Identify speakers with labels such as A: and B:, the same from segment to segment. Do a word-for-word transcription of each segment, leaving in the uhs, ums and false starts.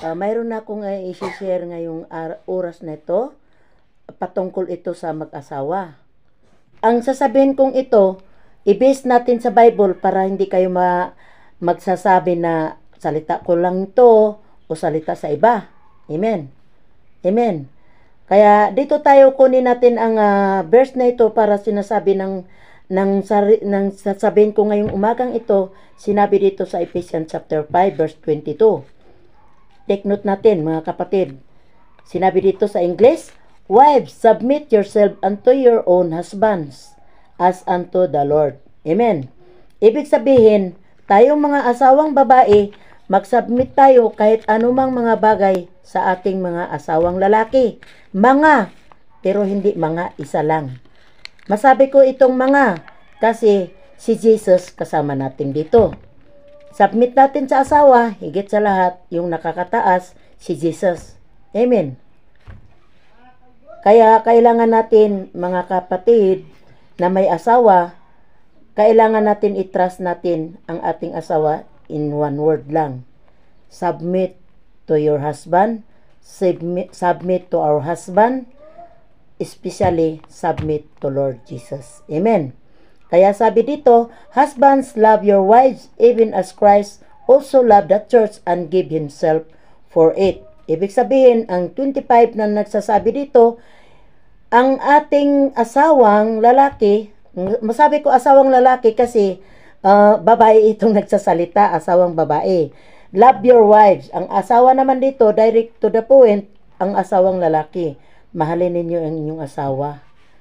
A: Uh, mayroon na akong uh, i-share ngayong oras na ito, patungkol ito sa mag-asawa. Ang sasabihin kong ito, i-base natin sa Bible para hindi kayo ma magsasabi na salita ko lang ito o salita sa iba. Amen. Amen. Kaya dito tayo kunin natin ang uh, verse na ito para sinasabi ng ng, sari, ng sasabihin ko ngayong umagang ito, sinabi dito sa Ephesians chapter five verse twenty-two. Take note natin mga kapatid. Sinabi dito sa English, wives, submit yourself unto your own husbands as unto the Lord. Amen. Ibig sabihin, tayong mga asawang babae, mag-submit tayo kahit anumang mga bagay sa ating mga asawang lalaki. Mga, pero hindi mga isa lang. Masabi ko itong mga kasi si Jesus kasama natin dito. Submit natin sa asawa, higit sa lahat, yung nakakataas, si Jesus. Amen. Kaya kailangan natin, mga kapatid, na may asawa, kailangan natin i-trust natin ang ating asawa in one word lang. Submit to your husband, submit, submit to our husband, especially submit to Lord Jesus. Amen. Kaya sabi dito, husbands, love your wives, even as Christ also loved the church and gave himself for it. Ibig sabihin, ang twenty-five na nagsasabi dito, ang ating asawang lalaki, masabi ko asawang lalaki kasi uh, babae itong nagsasalita, asawang babae. Love your wives. Ang asawa naman dito, direct to the point, ang asawang lalaki. Mahalin ninyo ang inyong asawa.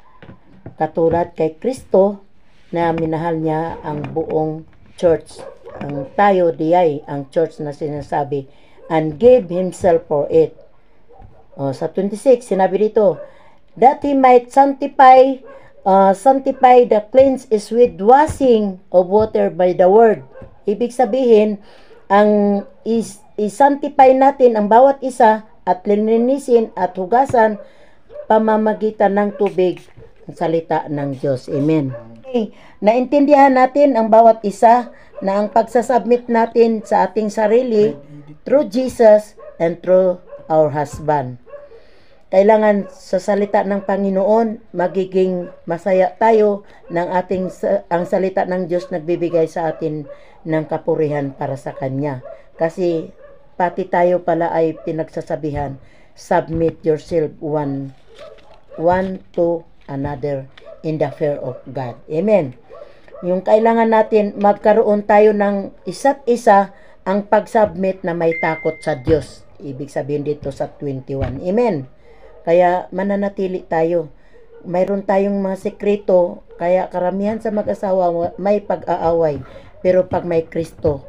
A: Katulad kay Kristo na minahal niya ang buong church. Ang tayo diyay, ang church na sinasabi, and gave himself for it. O, sa twenty-six, sinabi dito, that he might sanctify, uh, sanctify the cleanse is with washing of water by the word. Ibig sabihin, ang is, is-sanctify natin ang bawat isa at linisin at hugasan pamamagitan ng tubig, ang salita ng Diyos. Amen. Okay. Naintindihan natin ang bawat isa na ang pagsasubmit natin sa ating sarili through Jesus and through our husband. Kailangan sa salita ng Panginoon, magiging masaya tayo ng ating, ang salita ng Diyos nagbibigay sa atin ng kapurihan para sa Kanya. Kasi pati tayo pala ay pinagsasabihan, submit yourself one, one to another in the fear of God. Amen. Yung kailangan natin, magkaroon tayo ng isa't isa ang pag-submit na may takot sa Diyos. Ibig sabihin dito sa twenty-one. Amen. Kaya mananatili tayo. Mayroon tayong mga sekreto, kaya karamihan sa mag-asawa may pag-aaway. Pero pag may Kristo,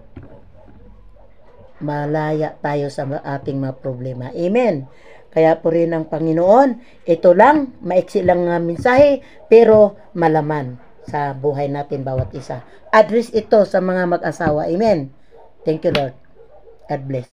A: malaya tayo sa ating mga problema. Amen. Kaya po rin ang Panginoon, ito lang, maiksi lang nga mensahe, pero malaman sa buhay natin bawat isa. Address ito sa mga mag-asawa. Amen. Thank you, Lord. God bless.